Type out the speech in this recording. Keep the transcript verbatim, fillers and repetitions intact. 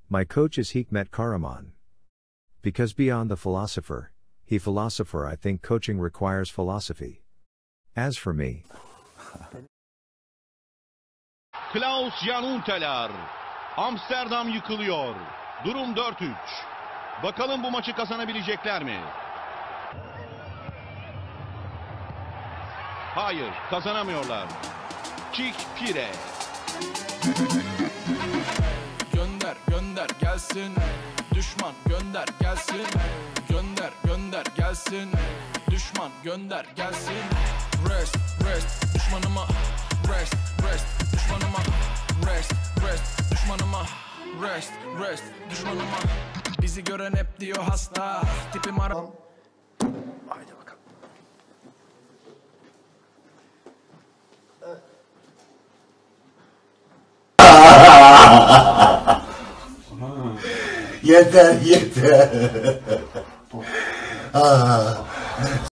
My coach is Hikmet Karaman. Because beyond the philosopher, he philosopher I think coaching requires philosophy. As for me. Klaus-Jan Huntelaar. Amsterdam yıkılıyor. Durum dört üç. Bakalım bu maçı kazanabilecekler mi? Hayır, kazanamıyorlar. Çik Pire. Gönder gönder gelsin. Düşman gönder gelsin. Gönder gönder gelsin. Düşman gönder gelsin. Rest rest düşmanıma. Rest rest düşmanıma. Rest rest düşmanıma. Rest rest düşmanıma. Bizi gören hep diyor hasta. Tipim ara. Haydi bakalım. Yeter yeter.